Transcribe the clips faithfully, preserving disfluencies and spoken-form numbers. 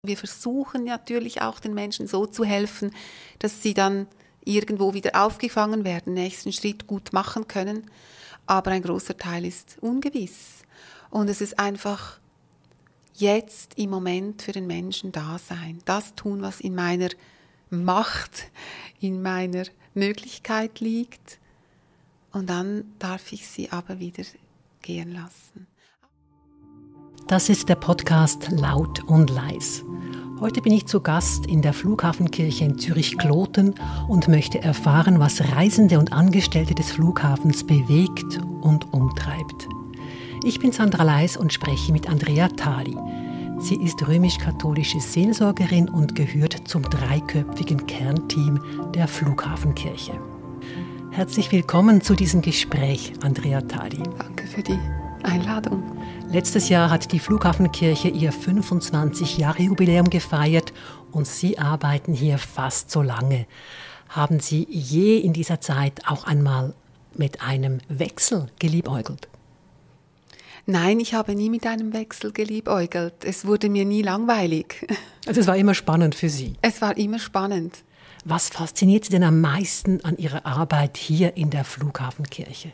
Wir versuchen natürlich auch den Menschen so zu helfen, dass sie dann irgendwo wieder aufgefangen werden, den nächsten Schritt gut machen können. Aber ein großer Teil ist ungewiss. Und es ist einfach jetzt im Moment für den Menschen da sein. Das tun, was in meiner Macht, in meiner Möglichkeit liegt. Und dann darf ich sie aber wieder gehen lassen. Das ist der Podcast Laut und Leis. Heute bin ich zu Gast in der Flughafenkirche in Zürich-Kloten und möchte erfahren, was Reisende und Angestellte des Flughafens bewegt und umtreibt. Ich bin Sandra Leis und spreche mit Andrea Thali. Sie ist römisch-katholische Seelsorgerin und gehört zum dreiköpfigen Kernteam der Flughafenkirche. Herzlich willkommen zu diesem Gespräch, Andrea Thali. Danke für die Einladung. Letztes Jahr hat die Flughafenkirche ihr fünfundzwanzig-Jahre-Jubiläum gefeiert und Sie arbeiten hier fast so lange. Haben Sie je in dieser Zeit auch einmal mit einem Wechsel geliebäugelt? Nein, ich habe nie mit einem Wechsel geliebäugelt. Es wurde mir nie langweilig. Also es war immer spannend für Sie? Es war immer spannend. Was fasziniert Sie denn am meisten an Ihrer Arbeit hier in der Flughafenkirche?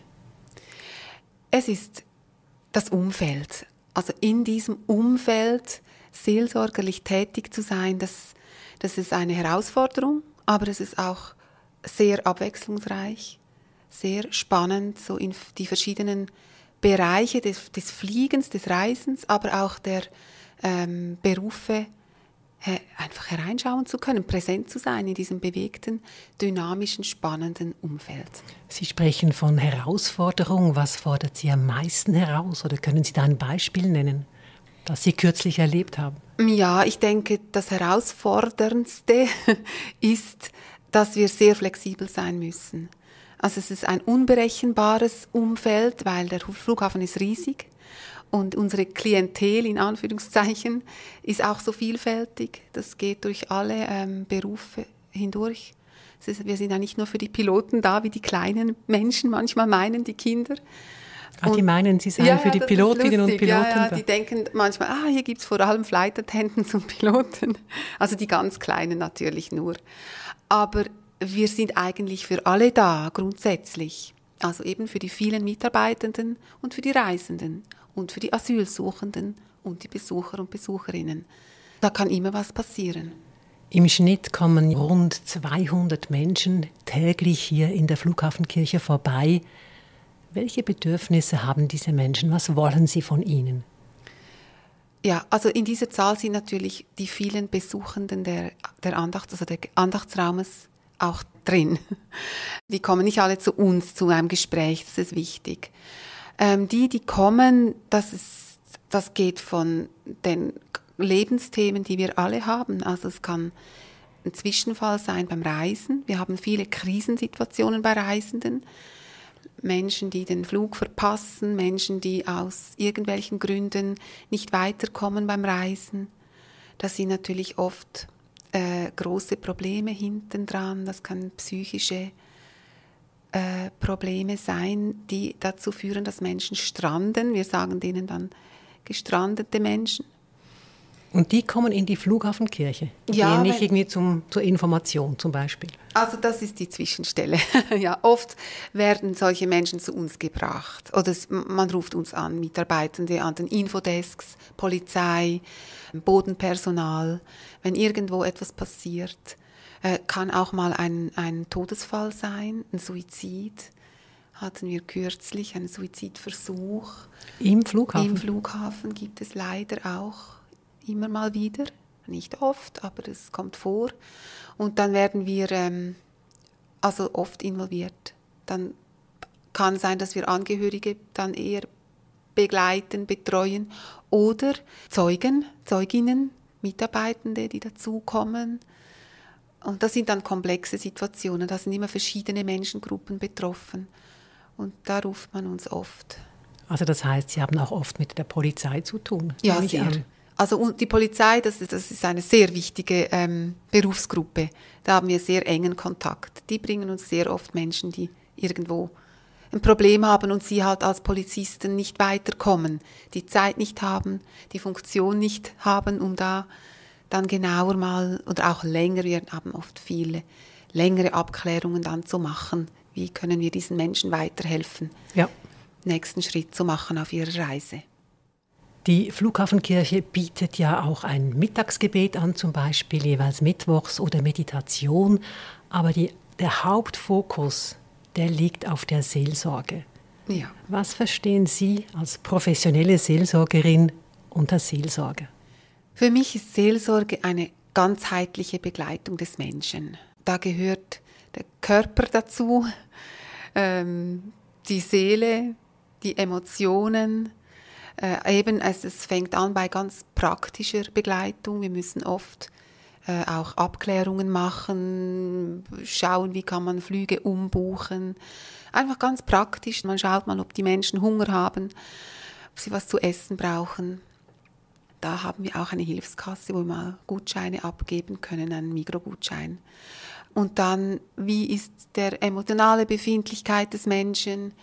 Es ist das Umfeld. Also in diesem Umfeld seelsorgerlich tätig zu sein, das, das ist eine Herausforderung, aber es ist auch sehr abwechslungsreich, sehr spannend, so in die verschiedenen Bereiche des, des Fliegens, des Reisens, aber auch der ähm, Berufe äh, einfach hereinschauen zu können, präsent zu sein in diesem bewegten, dynamischen, spannenden Umfeld. Sie sprechen von Herausforderung. Was fordert Sie am meisten heraus? Oder können Sie da ein Beispiel nennen, das Sie kürzlich erlebt haben? Ja, ich denke, das Herausforderndste ist, dass wir sehr flexibel sein müssen. Also es ist ein unberechenbares Umfeld, weil der Flughafen ist riesig und unsere Klientel in Anführungszeichen ist auch so vielfältig. Das geht durch alle ähm, Berufe hindurch. Es ist, wir sind ja nicht nur für die Piloten da, wie die kleinen Menschen manchmal meinen, die Kinder. Ah, die meinen, Sie seien ja, für die ja, Pilotinnen und Piloten ja, ja, da. Die denken manchmal, ah, hier gibt es vor allem Flight Attendants und Piloten. Also die ganz Kleinen natürlich nur. Aber wir sind eigentlich für alle da, grundsätzlich. Also eben für die vielen Mitarbeitenden und für die Reisenden und für die Asylsuchenden und die Besucher und Besucherinnen. Da kann immer was passieren. Im Schnitt kommen rund zweihundert Menschen täglich hier in der Flughafenkirche vorbei. Welche Bedürfnisse haben diese Menschen? Was wollen sie von ihnen? Ja, also in dieser Zahl sind natürlich die vielen Besuchenden der, der Andachts, also der Andachtsraumes auch drin. Die kommen nicht alle zu uns, zu einem Gespräch, das ist wichtig. Ähm, die, die kommen, das, ist, das geht von den Lebensthemen, die wir alle haben. Also es kann ein Zwischenfall sein beim Reisen. Wir haben viele Krisensituationen bei Reisenden. Menschen, die den Flug verpassen, Menschen, die aus irgendwelchen Gründen nicht weiterkommen beim Reisen. Das sind natürlich oft äh, große Probleme hinten dran. Das kann psychische äh, Probleme sein, die dazu führen, dass Menschen stranden. Wir sagen denen dann gestrandete Menschen. Und die kommen in die Flughafenkirche? Ja, gehen nicht irgendwie zum, zur Information zum Beispiel? Also das ist die Zwischenstelle. Ja, oft werden solche Menschen zu uns gebracht. Oder es, man ruft uns an, Mitarbeitende an den Infodesks, Polizei, Bodenpersonal. Wenn irgendwo etwas passiert, äh, kann auch mal ein, ein Todesfall sein, ein Suizid. Hatten wir kürzlich einen Suizidversuch. Im Flughafen? Im Flughafen gibt es leider auch immer mal wieder, nicht oft, aber es kommt vor. Und dann werden wir ähm, also oft involviert. Dann kann sein, dass wir Angehörige dann eher begleiten, betreuen oder Zeugen, Zeuginnen, Mitarbeitende, die dazukommen. Und das sind dann komplexe Situationen, da sind immer verschiedene Menschengruppen betroffen. Und da ruft man uns oft. Also das heißt, Sie haben auch oft mit der Polizei zu tun? Ja, sehr. An. Also die Polizei, das ist, das ist eine sehr wichtige ähm, Berufsgruppe. Da haben wir sehr engen Kontakt. Die bringen uns sehr oft Menschen, die irgendwo ein Problem haben und sie halt als Polizisten nicht weiterkommen, die Zeit nicht haben, die Funktion nicht haben, um da dann genauer mal oder auch länger, wir haben oft viele längere Abklärungen dann zu machen. Wie können wir diesen Menschen weiterhelfen, ja. nächsten Schritt zu machen auf ihrer Reise. Die Flughafenkirche bietet ja auch ein Mittagsgebet an, zum Beispiel jeweils mittwochs oder Meditation. Aber die, der Hauptfokus, der liegt auf der Seelsorge. Ja. Was verstehen Sie als professionelle Seelsorgerin unter Seelsorge? Für mich ist Seelsorge eine ganzheitliche Begleitung des Menschen. Da gehört der Körper dazu, ähm, die Seele, die Emotionen. Äh, eben, es, es fängt an bei ganz praktischer Begleitung. Wir müssen oft äh, auch Abklärungen machen, schauen, wie kann man Flüge umbuchen. Einfach ganz praktisch. Man schaut mal, ob die Menschen Hunger haben, ob sie was zu essen brauchen. Da haben wir auch eine Hilfskasse, wo wir mal Gutscheine abgeben können, einen Mikrogutschein. Und dann, wie ist der emotionale Befindlichkeit des Menschen?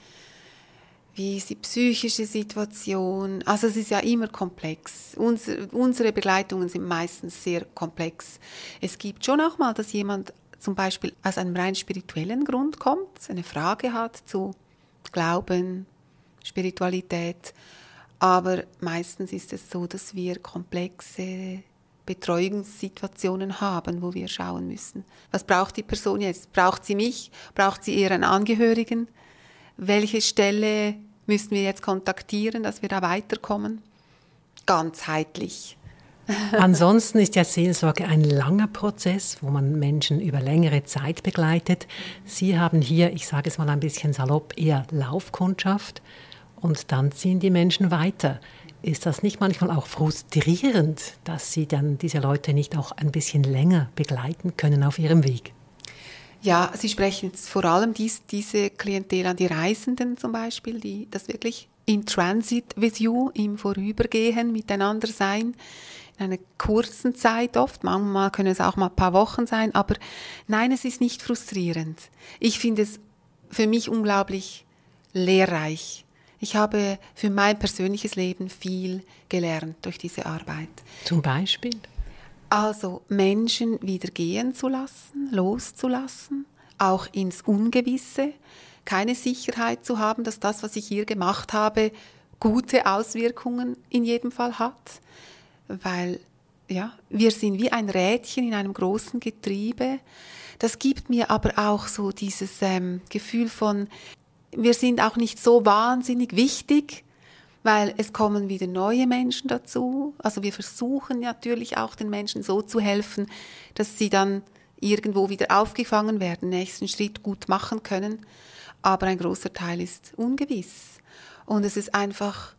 Wie ist die psychische Situation? Also es ist ja immer komplex. Unsere, unsere Begleitungen sind meistens sehr komplex. Es gibt schon auch mal, dass jemand zum Beispiel aus einem rein spirituellen Grund kommt, eine Frage hat zu Glauben, Spiritualität. Aber meistens ist es so, dass wir komplexe Betreuungssituationen haben, wo wir schauen müssen. Was braucht die Person jetzt? Braucht sie mich? Braucht sie eher einen Angehörigen? Welche Stelle müssen wir jetzt kontaktieren, dass wir da weiterkommen? Ganzheitlich. Ansonsten ist ja Seelsorge ein langer Prozess, wo man Menschen über längere Zeit begleitet. Sie haben hier, ich sage es mal ein bisschen salopp, eher Laufkundschaft. Und dann ziehen die Menschen weiter. Ist das nicht manchmal auch frustrierend, dass Sie dann diese Leute nicht auch ein bisschen länger begleiten können auf ihrem Weg? Ja, Sie sprechen jetzt vor allem dies, diese Klientel an, die Reisenden zum Beispiel, die das wirklich in Transit with you, im Vorübergehen miteinander sein, in einer kurzen Zeit oft, manchmal können es auch mal ein paar Wochen sein, aber nein, es ist nicht frustrierend. Ich finde es für mich unglaublich lehrreich. Ich habe für mein persönliches Leben viel gelernt durch diese Arbeit. Zum Beispiel? Also Menschen wieder gehen zu lassen, loszulassen, auch ins Ungewisse, keine Sicherheit zu haben, dass das, was ich hier gemacht habe, gute Auswirkungen in jedem Fall hat. Weil ja, wir sind wie ein Rädchen in einem großen Getriebe. Das gibt mir aber auch so dieses ähm, Gefühl von, wir sind auch nicht so wahnsinnig wichtig, weil es kommen wieder neue Menschen dazu. Also wir versuchen natürlich auch den Menschen so zu helfen, dass sie dann irgendwo wieder aufgefangen werden, nächsten Schritt gut machen können. Aber ein großer Teil ist ungewiss. Und es ist einfach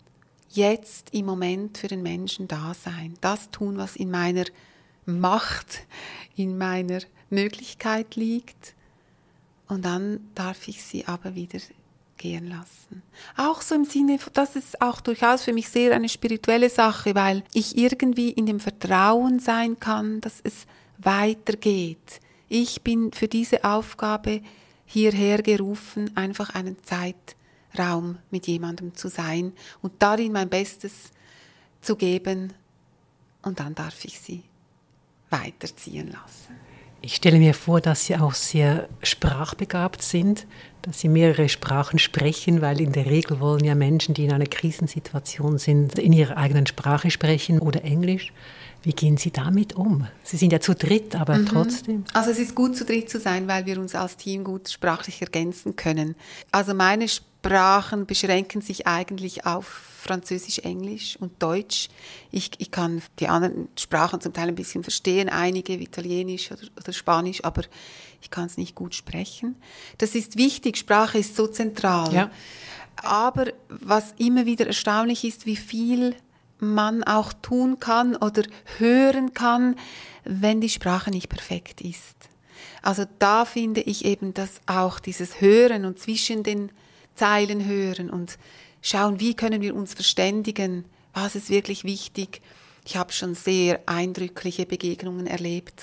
jetzt im Moment für den Menschen da sein. Das tun, was in meiner Macht, in meiner Möglichkeit liegt. Und dann darf ich sie aber wieder gehen lassen. Auch so im Sinne, das ist auch durchaus für mich sehr eine spirituelle Sache, weil ich irgendwie in dem Vertrauen sein kann, dass es weitergeht. Ich bin für diese Aufgabe hierher gerufen, einfach einen Zeitraum mit jemandem zu sein und darin mein Bestes zu geben. Und dann darf ich sie weiterziehen lassen. Ich stelle mir vor, dass Sie auch sehr sprachbegabt sind, dass Sie mehrere Sprachen sprechen, weil in der Regel wollen ja Menschen, die in einer Krisensituation sind, in ihrer eigenen Sprache sprechen oder Englisch. Wie gehen Sie damit um? Sie sind ja zu dritt, aber mhm. trotzdem. Also es ist gut, zu dritt zu sein, weil wir uns als Team gut sprachlich ergänzen können. Also meine Sprachen beschränken sich eigentlich auf Französisch, Englisch und Deutsch. Ich, ich kann die anderen Sprachen zum Teil ein bisschen verstehen, einige Italienisch oder, oder Spanisch, aber ich kann es nicht gut sprechen. Das ist wichtig, Sprache ist so zentral. Ja. Aber was immer wieder erstaunlich ist, wie viel man auch tun kann oder hören kann, wenn die Sprache nicht perfekt ist. Also da finde ich eben, dass auch dieses Hören und zwischen den Zeilen hören und schauen, wie können wir uns verständigen, was ist wirklich wichtig. Ich habe schon sehr eindrückliche Begegnungen erlebt.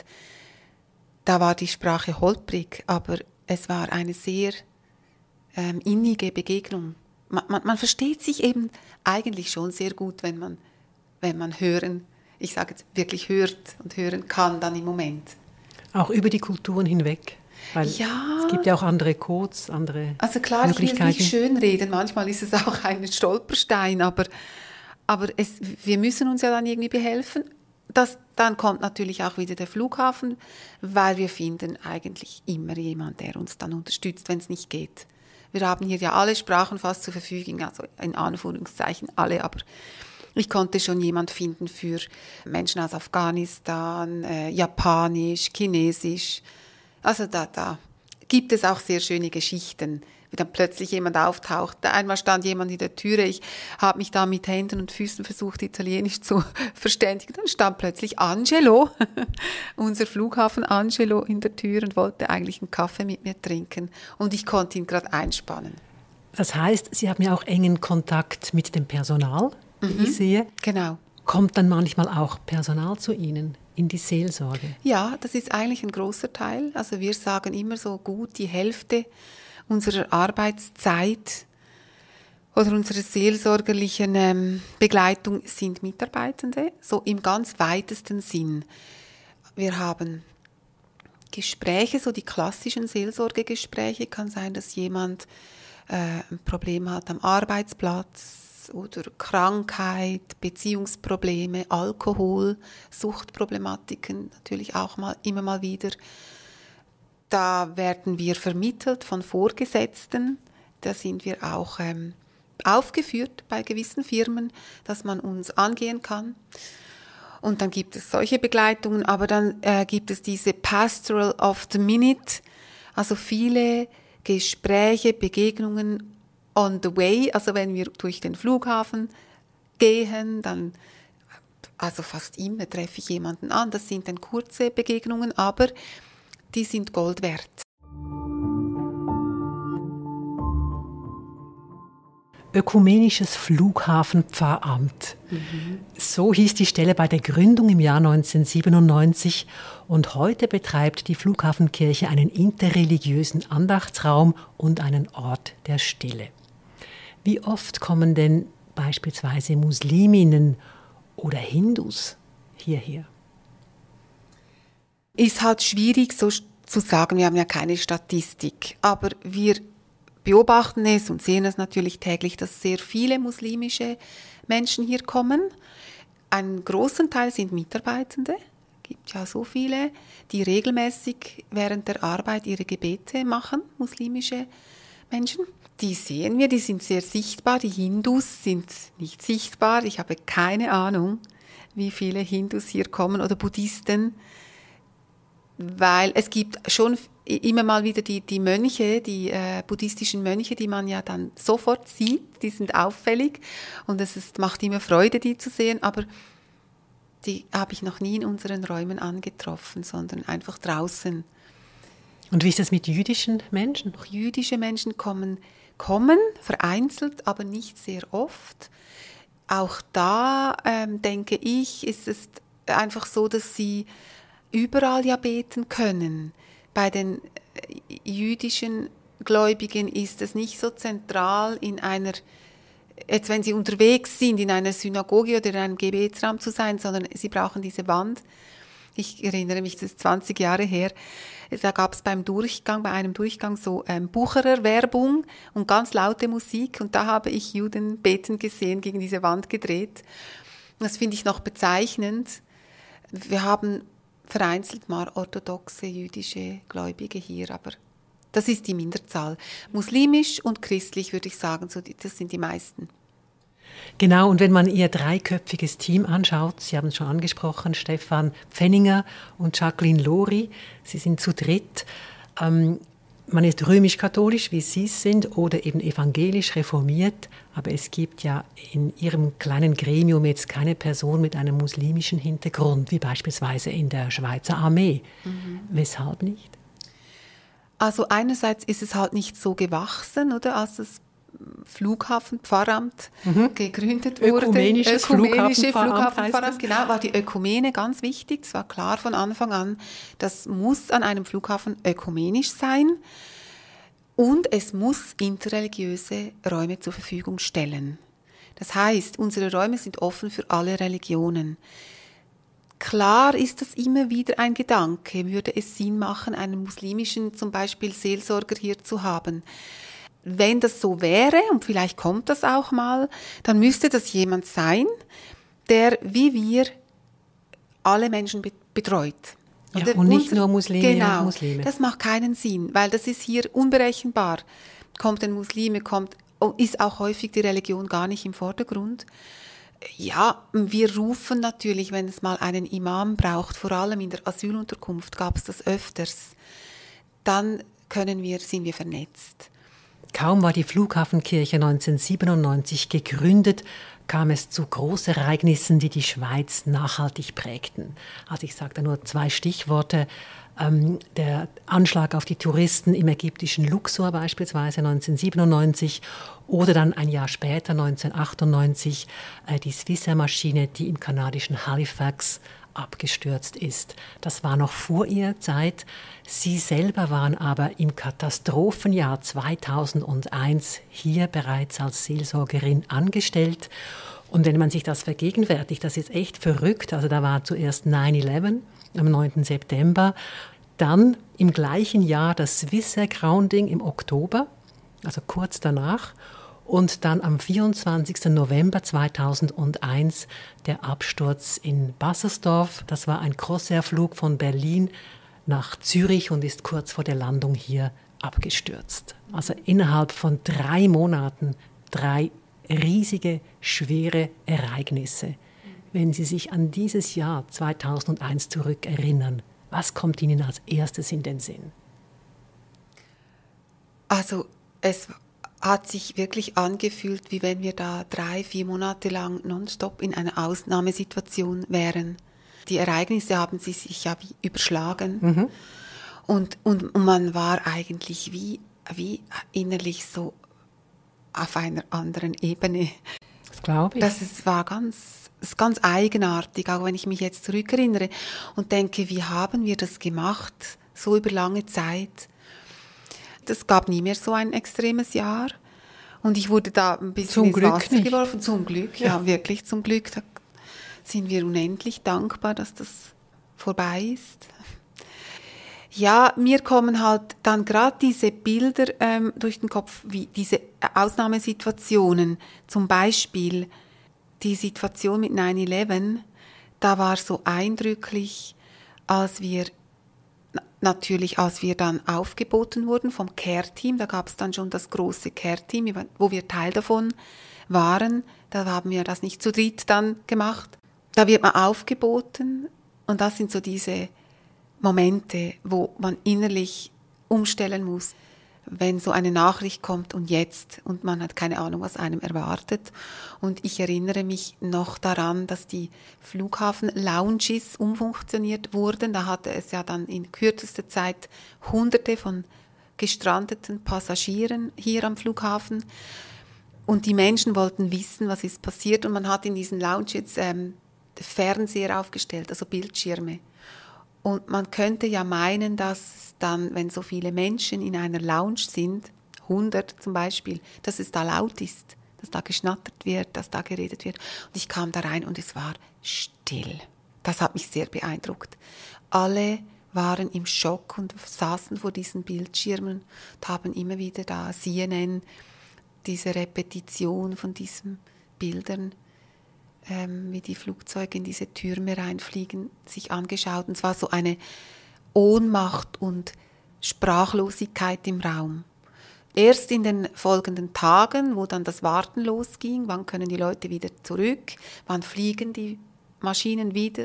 Da war die Sprache holprig, aber es war eine sehr ähm, innige Begegnung. Man, man, man versteht sich eben eigentlich schon sehr gut, wenn man, wenn man hören ich sage jetzt, wirklich hört und hören kann dann im Moment. Auch über die Kulturen hinweg? Weil ja. Es gibt ja auch andere Codes, andere Also klar, Möglichkeiten. Ich will es nicht schönreden, manchmal ist es auch ein Stolperstein, aber, aber es, wir müssen uns ja dann irgendwie behelfen. Das, dann kommt natürlich auch wieder der Flughafen, weil wir finden eigentlich immer jemand, der uns dann unterstützt, wenn es nicht geht. Wir haben hier ja alle Sprachen fast zur Verfügung, also in Anführungszeichen alle, aber ich konnte schon jemand finden für Menschen aus Afghanistan, äh, Japanisch, Chinesisch. Also da, da gibt es auch sehr schöne Geschichten, wie dann plötzlich jemand auftaucht. Einmal stand jemand in der Türe, ich habe mich da mit Händen und Füßen versucht, Italienisch zu verständigen. Dann stand plötzlich Angelo, unser Flughafen Angelo, in der Tür und wollte eigentlich einen Kaffee mit mir trinken. Und ich konnte ihn gerade einspannen. Das heißt, Sie haben ja auch engen Kontakt mit dem Personal, wie Mhm, ich sehe. Genau. Kommt dann manchmal auch Personal zu Ihnen in die Seelsorge? Ja, das ist eigentlich ein großer Teil. Also wir sagen immer so gut die Hälfte unserer Arbeitszeit oder unserer seelsorgerlichen ähm, Begleitung sind Mitarbeitende, so im ganz weitesten Sinn. Wir haben Gespräche, so die klassischen Seelsorgegespräche. Kann sein, dass jemand äh, ein Problem hat am Arbeitsplatz, oder Krankheit, Beziehungsprobleme, Alkohol, Suchtproblematiken natürlich auch mal, immer mal wieder. Da werden wir vermittelt von Vorgesetzten. Da sind wir auch ähm, aufgeführt bei gewissen Firmen, dass man uns angehen kann. Und dann gibt es solche Begleitungen, aber dann äh, gibt es diese Pastoral of the Minute, also viele Gespräche, Begegnungen on the way, also wenn wir durch den Flughafen gehen, dann, also fast immer treffe ich jemanden an. Das sind dann kurze Begegnungen, aber die sind Gold wert. Ökumenisches Flughafenpfarramt. Mhm. So hieß die Stelle bei der Gründung im Jahr neunzehnhundertsiebenundneunzig und heute betreibt die Flughafenkirche einen interreligiösen Andachtsraum und einen Ort der Stille. Wie oft kommen denn beispielsweise Musliminnen oder Hindus hierher? Ist halt schwierig so zu sagen, wir haben ja keine Statistik, aber wir beobachten es und sehen es natürlich täglich, dass sehr viele muslimische Menschen hier kommen. Ein großen Teil sind Mitarbeitende. Es gibt ja so viele, die regelmäßig während der Arbeit ihre Gebete machen, muslimische Menschen. Die sehen wir, die sind sehr sichtbar. Die Hindus sind nicht sichtbar. Ich habe keine Ahnung, wie viele Hindus hier kommen oder Buddhisten, weil es gibt schon immer mal wieder die, die Mönche, die äh, buddhistischen Mönche, die man ja dann sofort sieht, die sind auffällig und es ist, macht immer Freude, die zu sehen, aber die habe ich noch nie in unseren Räumen angetroffen, sondern einfach draußen. Und wie ist das mit jüdischen Menschen? Auch jüdische Menschen kommen, kommen vereinzelt, aber nicht sehr oft. Auch da ähm, denke ich, ist es einfach so, dass sie überall ja beten können. Bei den jüdischen Gläubigen ist es nicht so zentral, in einer, jetzt wenn sie unterwegs sind, in einer Synagoge oder in einem Gebetsraum zu sein, sondern sie brauchen diese Wand. Ich erinnere mich, das ist zwanzig Jahre her, da gab es beim Durchgang, bei einem Durchgang so ähm, Bucherer-Werbung und ganz laute Musik und da habe ich Juden beten gesehen, gegen diese Wand gedreht. Das finde ich noch bezeichnend. Wir haben vereinzelt mal orthodoxe jüdische Gläubige hier, aber das ist die Minderzahl. Muslimisch und christlich würde ich sagen, so die, das sind die meisten. Genau, und wenn man Ihr dreiköpfiges Team anschaut, Sie haben es schon angesprochen, Stefan Pfenninger und Jacqueline Lori, Sie sind zu dritt. Ähm, man ist römisch-katholisch, wie Sie es sind, oder eben evangelisch reformiert, aber es gibt ja in Ihrem kleinen Gremium jetzt keine Person mit einem muslimischen Hintergrund, wie beispielsweise in der Schweizer Armee. Mhm. Weshalb nicht? Also einerseits ist es halt nicht so gewachsen, oder, als das Flughafenpfarramt mhm. gegründet wurde. Ökumenisches Ökumenische Flughafenpfarramt, Flughafenpfarramt, genau, war die Ökumene ganz wichtig. Es war klar von Anfang an, das muss an einem Flughafen ökumenisch sein und es muss interreligiöse Räume zur Verfügung stellen. Das heißt, unsere Räume sind offen für alle Religionen. Klar ist das immer wieder ein Gedanke. Würde es Sinn machen, einen muslimischen zum Beispiel Seelsorger hier zu haben? Wenn das so wäre, und vielleicht kommt das auch mal, dann müsste das jemand sein, der wie wir alle Menschen betreut. Ja, und nicht nur Muslime genau, und Muslime. Das macht keinen Sinn, weil das ist hier unberechenbar. Kommt ein Muslime, kommt, ist auch häufig die Religion gar nicht im Vordergrund. Ja, wir rufen natürlich, wenn es mal einen Imam braucht, vor allem in der Asylunterkunft gab es das öfters, dann können wir, sind wir vernetzt. Kaum war die Flughafenkirche neunzehnhundertsiebenundneunzig gegründet, kam es zu Großereignissen, die die Schweiz nachhaltig prägten. Also ich sage da nur zwei Stichworte. Ähm, der Anschlag auf die Touristen im ägyptischen Luxor beispielsweise neunzehnhundertsiebenundneunzig oder dann ein Jahr später, neunzehnhundertachtundneunzig, äh, die Swissair-Maschine, die im kanadischen Halifax abgestürzt ist. Das war noch vor ihrer Zeit. Sie selber waren aber im Katastrophenjahr zweitausendeins hier bereits als Seelsorgerin angestellt. Und wenn man sich das vergegenwärtigt, das ist echt verrückt. Also da war zuerst neun elf am neunten September, dann im gleichen Jahr das Swissair Grounding im Oktober, also kurz danach, und dann am vierundzwanzigsten November zweitausendeins der Absturz in Bassersdorf. Das war ein Crossair-Flug von Berlin nach Zürich und ist kurz vor der Landung hier abgestürzt. Also innerhalb von drei Monaten drei riesige, schwere Ereignisse. Wenn Sie sich an dieses Jahr zweitausendeins zurückerinnern, was kommt Ihnen als erstes in den Sinn? Also es hat sich wirklich angefühlt, wie wenn wir da drei, vier Monate lang nonstop in einer Ausnahmesituation wären. Die Ereignisse haben sie sich ja wie überschlagen. Mhm. Und, und, und man war eigentlich wie, wie innerlich so auf einer anderen Ebene. Das glaube ich. Das ist, war ganz, das ist ganz eigenartig, auch wenn ich mich jetzt zurückerinnere und denke, wie haben wir das gemacht, so über lange Zeit. Es gab nie mehr so ein extremes Jahr. Und ich wurde da ein bisschen zum ins Glück Wasser nicht. geworfen. Zum Glück, ja. ja, wirklich zum Glück. Da sind wir unendlich dankbar, dass das vorbei ist. Ja, mir kommen halt dann gerade diese Bilder ähm, durch den Kopf, wie diese Ausnahmesituationen. Zum Beispiel die Situation mit neun elf, da war so eindrücklich, als wir Natürlich, als wir dann aufgeboten wurden vom Care-Team, da gab es dann schon das große Care-Team, wo wir Teil davon waren. Da haben wir das nicht zu dritt dann gemacht. Da wird man aufgeboten und das sind so diese Momente, wo man innerlich umstellen muss, wenn so eine Nachricht kommt und jetzt und man hat keine Ahnung, was einem erwartet. Und ich erinnere mich noch daran, dass die Flughafen-Lounges umfunktioniert wurden. Da hatte es ja dann in kürzester Zeit Hunderte von gestrandeten Passagieren hier am Flughafen. Und die Menschen wollten wissen, was ist passiert. Und man hat in diesen Lounges ähm, Fernseher aufgestellt, also Bildschirme. Und man könnte ja meinen, dass dann, wenn so viele Menschen in einer Lounge sind, hundert zum Beispiel, dass es da laut ist, dass da geschnattert wird, dass da geredet wird. Und ich kam da rein und es war still. Das hat mich sehr beeindruckt. Alle waren im Schock und saßen vor diesen Bildschirmen und haben immer wieder da C N N, diese Repetition von diesen Bildern, ähm, wie die Flugzeuge in diese Türme reinfliegen, sich angeschaut. Und es war so eine Ohnmacht und Sprachlosigkeit im Raum. Erst in den folgenden Tagen, wo dann das Warten losging, wann können die Leute wieder zurück, wann fliegen die Maschinen wieder,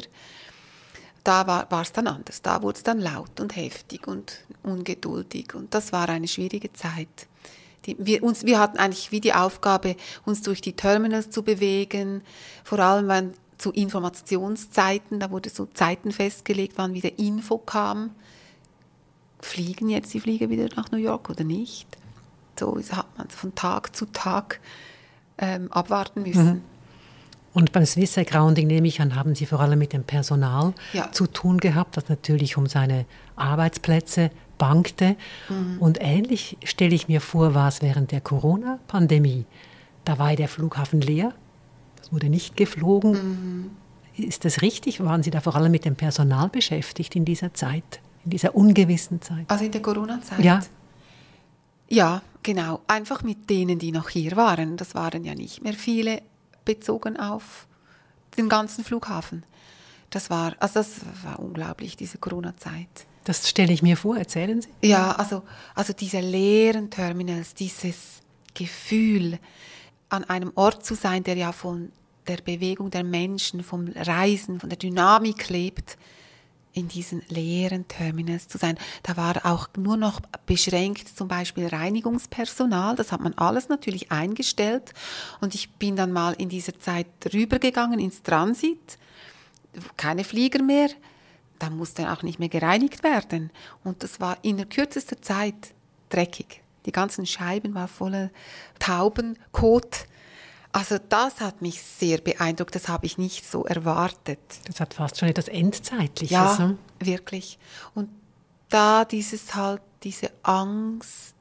da war es dann anders. Da wurde es dann laut und heftig und ungeduldig. Und das war eine schwierige Zeit. Die, wir, uns, wir hatten eigentlich wie die Aufgabe, uns durch die Terminals zu bewegen, vor allem wenn zu Informationszeiten, da wurde so Zeiten festgelegt, wann wieder Info kam. Fliegen jetzt die Flieger wieder nach New York oder nicht? So hat man von Tag zu Tag ähm, abwarten müssen. Mhm. Und beim Swissair Grounding, nehme ich an, haben Sie vor allem mit dem Personal ja. zu tun gehabt, das natürlich um seine Arbeitsplätze bangte. Mhm. Und ähnlich stelle ich mir vor, war es während der Corona-Pandemie. Da war der Flughafen leer, es wurde nicht geflogen. Mhm. Ist das richtig? Waren Sie da vor allem mit dem Personal beschäftigt in dieser Zeit, in dieser ungewissen Zeit? Also in der Corona-Zeit? Ja. Ja, genau. Einfach mit denen, die noch hier waren. Das waren ja nicht mehr viele, bezogen auf den ganzen Flughafen. Das war, also das war unglaublich, diese Corona-Zeit. Das stelle ich mir vor. Erzählen Sie. Ja, also, also diese leeren Terminals, dieses Gefühl, an einem Ort zu sein, der ja von der Bewegung der Menschen, vom Reisen, von der Dynamik lebt, in diesen leeren Terminals zu sein. Da war auch nur noch beschränkt zum Beispiel Reinigungspersonal, das hat man alles natürlich eingestellt und ich bin dann mal in dieser Zeit rübergegangen ins Transit, keine Flieger mehr, da musste auch nicht mehr gereinigt werden und das war in der kürzesten Zeit dreckig. Die ganzen Scheiben waren voller Taubenkot. Also das hat mich sehr beeindruckt, das habe ich nicht so erwartet. Das hat fast schon etwas Endzeitliches. Ja, ne? wirklich. Und da dieses halt, diese Angst,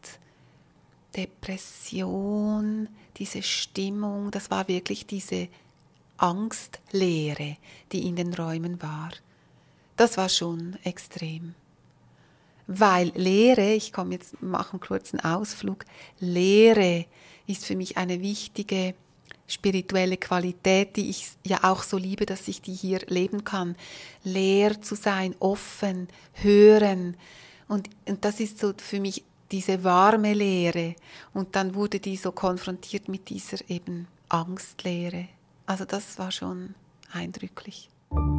Depression, diese Stimmung, das war wirklich diese Angstleere, die in den Räumen war. Das war schon extrem. Weil Leere, ich komme jetzt, mache einen kurzen Ausflug, Leere ist für mich eine wichtige spirituelle Qualität, die ich ja auch so liebe, dass ich die hier leben kann. Leer zu sein, offen, hören. Und, und das ist so für mich diese warme Leere. Und dann wurde die so konfrontiert mit dieser eben Angstleere. Also das war schon eindrücklich.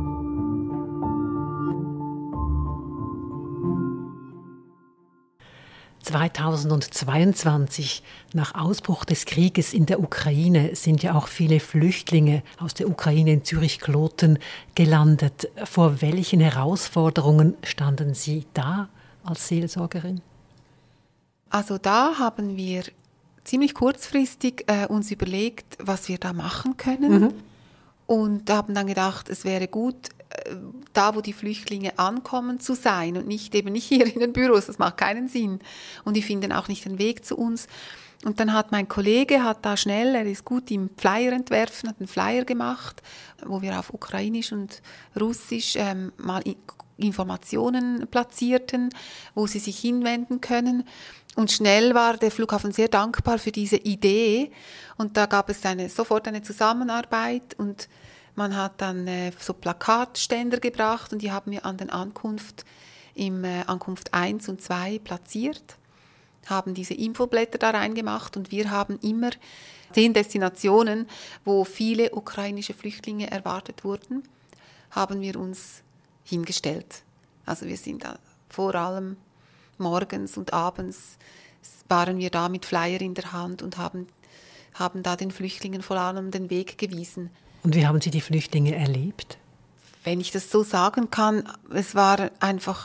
zweitausendzweiundzwanzig, nach Ausbruch des Krieges in der Ukraine, sind ja auch viele Flüchtlinge aus der Ukraine in Zürich-Kloten gelandet. Vor welchen Herausforderungen standen Sie da als Seelsorgerin? Also da haben wir ziemlich kurzfristig äh, uns überlegt, was wir da machen können. Mhm. Und haben dann gedacht, es wäre gut, da, wo die Flüchtlinge ankommen, zu sein und nicht eben nicht hier in den Büros, das macht keinen Sinn. Und die finden auch nicht den Weg zu uns. Und dann hat mein Kollege, hat da schnell, er ist gut im Flyer entwerfen, hat einen Flyer gemacht, wo wir auf Ukrainisch und Russisch ähm, mal Informationen platzierten, wo sie sich hinwenden können. Und schnell war der Flughafen sehr dankbar für diese Idee. Und da gab es eine, sofort eine Zusammenarbeit und man hat dann äh, so Plakatständer gebracht und die haben wir an den Ankunft im äh, Ankunft eins und zwei platziert, haben diese Infoblätter da reingemacht und wir haben immer zehn Destinationen, wo viele ukrainische Flüchtlinge erwartet wurden, haben wir uns hingestellt. Also wir sind da vor allem morgens und abends waren wir da mit Flyer in der Hand und haben, haben da den Flüchtlingen vor allem den Weg gewiesen. Und wie haben Sie die Flüchtlinge erlebt? Wenn ich das so sagen kann, es war einfach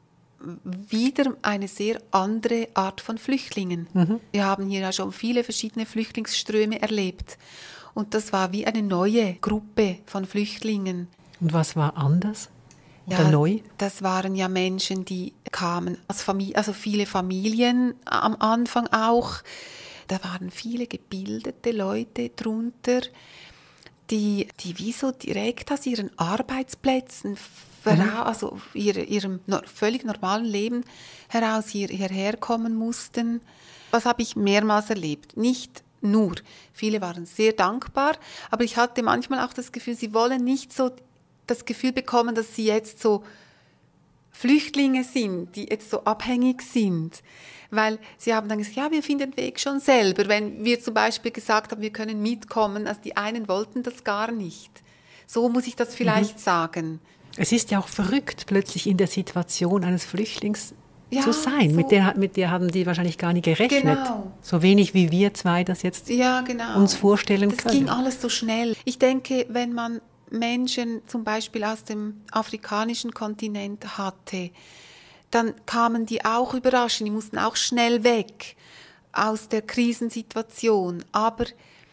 wieder eine sehr andere Art von Flüchtlingen. Mhm. Wir haben hier ja schon viele verschiedene Flüchtlingsströme erlebt. Und das war wie eine neue Gruppe von Flüchtlingen. Und was war anders oder ja, neu? Das waren ja Menschen, die kamen als Familie, also viele Familien am Anfang auch. Da waren viele gebildete Leute drunter, die, die wie so direkt aus ihren Arbeitsplätzen, mhm. also ihre, ihrem völlig normalen Leben heraus hier, hierher kommen mussten. Was habe ich mehrmals erlebt? Nicht nur. Viele waren sehr dankbar, aber ich hatte manchmal auch das Gefühl, sie wollen nicht so das Gefühl bekommen, dass sie jetzt so Flüchtlinge sind, die jetzt so abhängig sind. Weil sie haben dann gesagt, ja, wir finden den Weg schon selber. Wenn wir zum Beispiel gesagt haben, wir können mitkommen, also die einen wollten das gar nicht. So muss ich das vielleicht mhm. sagen. Es ist ja auch verrückt, plötzlich in der Situation eines Flüchtlings ja, zu sein. So. Mit der, mit der haben die wahrscheinlich gar nicht gerechnet. Genau. So wenig wie wir zwei das jetzt ja, genau. uns vorstellen das können. Das ging alles so schnell. Ich denke, wenn man Menschen zum Beispiel aus dem afrikanischen Kontinent hatte, dann kamen die auch überraschend, die mussten auch schnell weg aus der Krisensituation. Aber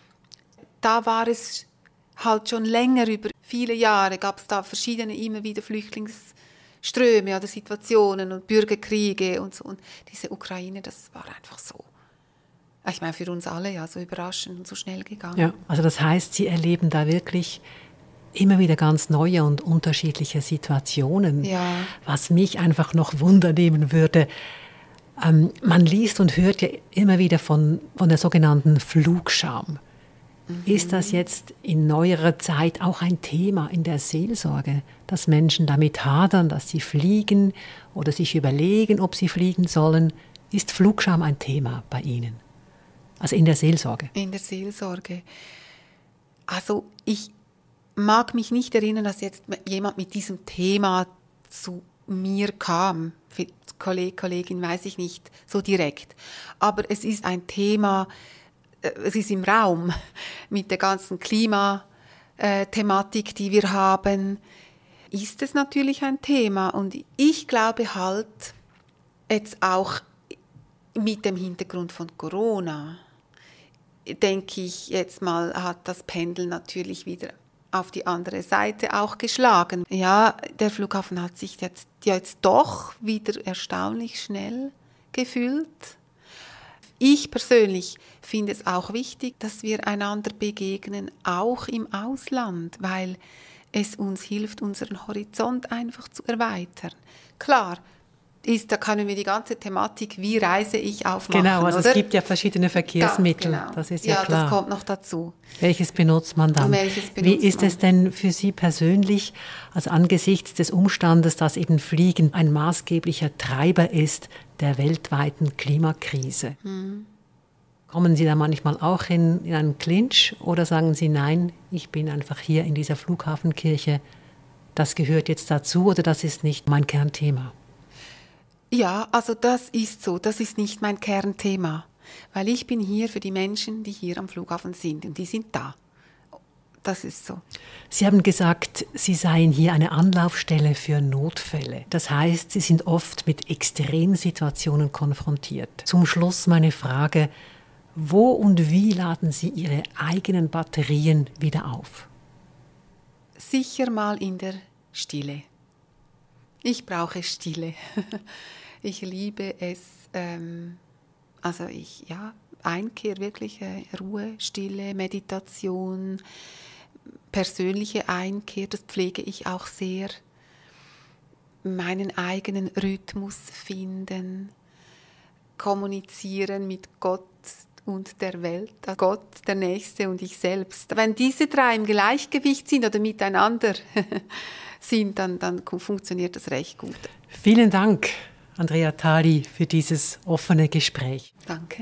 da war es halt schon länger, über viele Jahre gab es da verschiedene immer wieder Flüchtlingsströme oder Situationen und Bürgerkriege und so. Und diese Ukraine, das war einfach so, ich meine für uns alle ja so überraschend und so schnell gegangen. Ja, also das heißt, Sie erleben da wirklich immer wieder ganz neue und unterschiedliche Situationen. Ja. Was mich einfach noch Wunder nehmen würde, ähm, man liest und hört ja immer wieder von, von der sogenannten Flugscham. Mhm. Ist das jetzt in neuerer Zeit auch ein Thema in der Seelsorge, dass Menschen damit hadern, dass sie fliegen oder sich überlegen, ob sie fliegen sollen? Ist Flugscham ein Thema bei Ihnen? Also in der Seelsorge? In der Seelsorge. Also ich mag mich nicht erinnern, dass jetzt jemand mit diesem Thema zu mir kam. Für Kollege, Kollegin weiß ich nicht so direkt. Aber es ist ein Thema, es ist im Raum mit der ganzen Klimathematik, die wir haben, ist es natürlich ein Thema. Und ich glaube halt, jetzt auch mit dem Hintergrund von Corona, denke ich jetzt mal, hat das Pendel natürlich wieder auf die andere Seite auch geschlagen. Ja, der Flughafen hat sich jetzt, jetzt doch wieder erstaunlich schnell gefüllt. Ich persönlich finde es auch wichtig, dass wir einander begegnen, auch im Ausland, weil es uns hilft, unseren Horizont einfach zu erweitern. Klar, ist, da können wir die ganze Thematik, wie reise ich, aufmachen. Genau, also oder? Es gibt ja verschiedene Verkehrsmittel, Genau. Das ist ja, ja klar. das kommt noch dazu. Welches benutzt man dann? Welches benutzt wie ist man? es denn für Sie persönlich, also angesichts des Umstandes, dass eben Fliegen ein maßgeblicher Treiber ist der weltweiten Klimakrise? Hm. Kommen Sie da manchmal auch in, in einen Clinch oder sagen Sie, nein, ich bin einfach hier in dieser Flughafenkirche, das gehört jetzt dazu oder das ist nicht mein Kernthema? Ja, also das ist so, das ist nicht mein Kernthema, weil ich bin hier für die Menschen, die hier am Flughafen sind und die sind da. Das ist so. Sie haben gesagt, Sie seien hier eine Anlaufstelle für Notfälle. Das heißt, Sie sind oft mit Extremsituationen konfrontiert. Zum Schluss meine Frage, wo und wie laden Sie Ihre eigenen Batterien wieder auf? Sicher mal in der Stille. Ich brauche Stille. Ich liebe es, ähm, also ich, ja, Einkehr, wirklich äh, Ruhe, Stille, Meditation, persönliche Einkehr, das pflege ich auch sehr. Meinen eigenen Rhythmus finden, kommunizieren mit Gott und der Welt, Gott, der Nächste und ich selbst. Wenn diese drei im Gleichgewicht sind oder miteinander sind, dann, dann funktioniert das recht gut. Vielen Dank, Andrea Thali, für dieses offene Gespräch. Danke.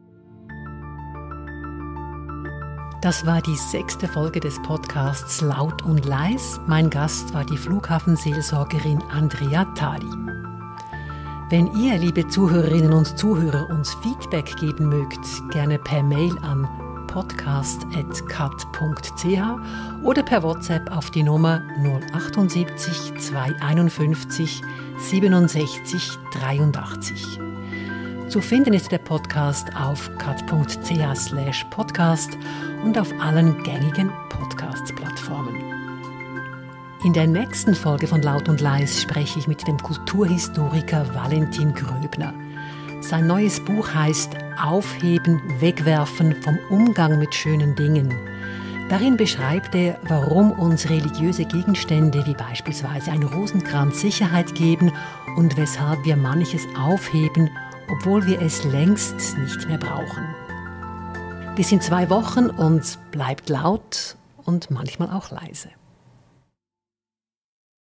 Das war die sechste Folge des Podcasts Laut und Leis. Mein Gast war die Flughafenseelsorgerin Andrea Thali. Wenn ihr, liebe Zuhörerinnen und Zuhörer, uns Feedback geben mögt, gerne per Mail an podcast at cat punkt c h oder per WhatsApp auf die Nummer null achtundsiebzig zweihunderteinundfünfzig siebenundsechzig dreiundachtzig. Zu finden ist der Podcast auf cat punkt c h slash podcast und auf allen gängigen Podcast-Plattformen. In der nächsten Folge von Laut und Leis spreche ich mit dem Kulturhistoriker Valentin Gröbner. Sein neues Buch heißt Aufheben, Wegwerfen vom Umgang mit schönen Dingen. Darin beschreibt er, warum uns religiöse Gegenstände wie beispielsweise ein Rosenkranz Sicherheit geben und weshalb wir manches aufheben, obwohl wir es längst nicht mehr brauchen. Bis in zwei Wochen und bleibt laut und manchmal auch leise.